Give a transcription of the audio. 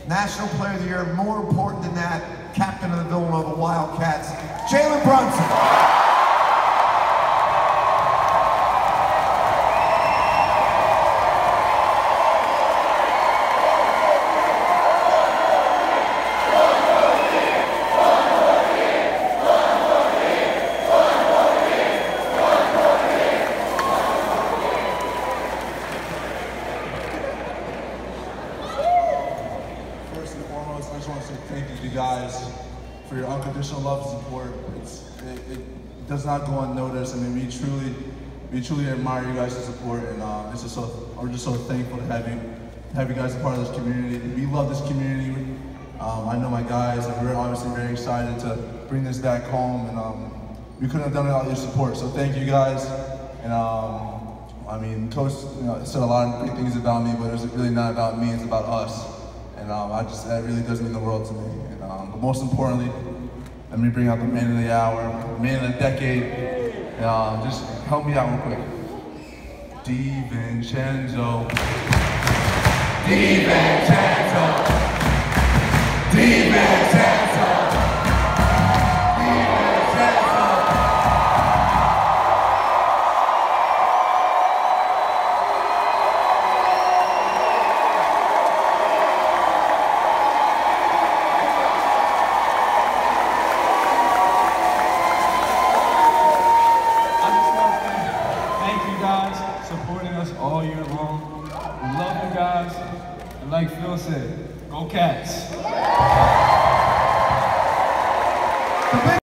National Player of the Year, more important than that, captain of the Villanova Wildcats, Jalen Brunson. First and foremost, I just want to say thank you to you guys for your unconditional love and support. It does not go unnoticed. I mean, we truly admire you guys' support, and we're just so thankful to have you guys a part of this community. We love this community. I know my guys, and we're obviously very excited to bring this back home, and we couldn't have done it without your support. So thank you guys. And I mean, Coach said a lot of great things about me, but it's really not about me. It's about us. And that really does mean the world to me. And, but most importantly, let me bring out the man of the hour, man of the decade. And, just help me out real quick. DiVincenzo. DiVincenzo. DiVincenzo. Supporting us all year long. We love you guys. And like Phil said, go Cats.